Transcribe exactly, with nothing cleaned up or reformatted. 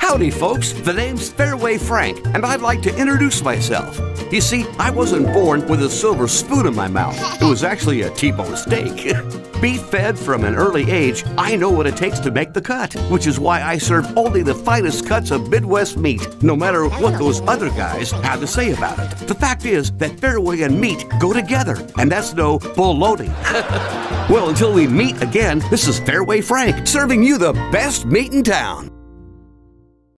Howdy, folks. The name's Fareway Frank, and I'd like to introduce myself. You see, I wasn't born with a silver spoon in my mouth. It was actually a T-bone steak. Beef fed from an early age, I know what it takes to make the cut, which is why I serve only the finest cuts of Midwest meat, no matter what those other guys have to say about it. The fact is that Fareway and meat go together, and that's no bull loading. Well, until we meet again, this is Fareway Frank, serving you the best meat in town.